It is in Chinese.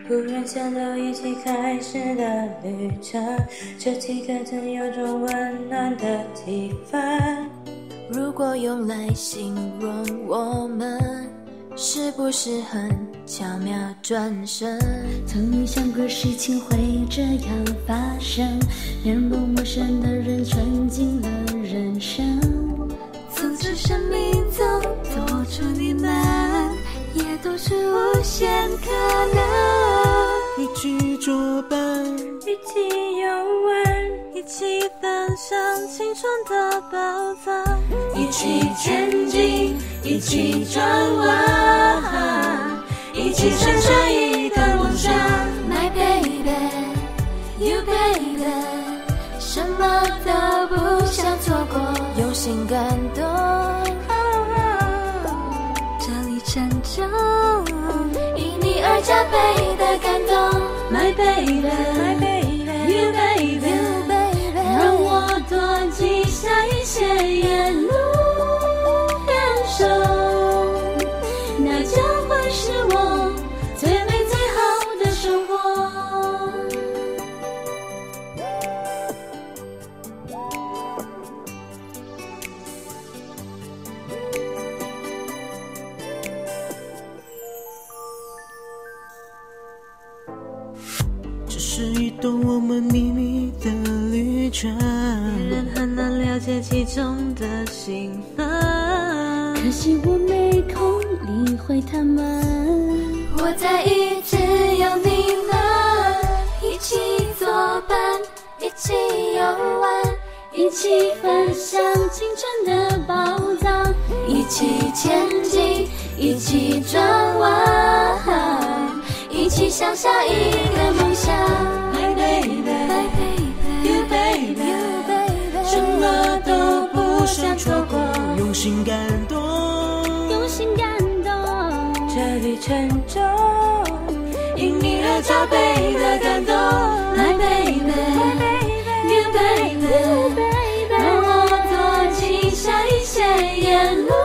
忽然想到一起开始的旅程，这几个字有种温暖的气氛。 如果用来形容我们，是不是很巧妙转身？ 从没想过事情会这样发生，面目陌生的人闯进了人生。 从这生命中多出你们，也都是无限可能。 一起作伴， 一起游玩， 一起分享青春的宝藏， 一起前进，一起转弯，一起闪闪一个梦想。 My baby, you baby， 什么都不想错过，用心感动，这里成就，因你而加倍的感动。 My baby, my baby, you baby, You baby， 让我多记下一些沿路感受，那将会是我最美最好的生活。 这是一段我们秘密的旅程， 别人很难了解其中的兴奋， 可惜我没空理会他们。 我在意只有你们，一起作伴，一起游玩， 一起分享青春的宝藏， 一起前进，一起转弯，一起想下一个梦想。 My baby, My baby, you baby, you baby， 什么都不想错过， 用心感动， 用心感动， 这里成就，因你而加倍的感动。My baby, you baby， 让我多记下一些沿路。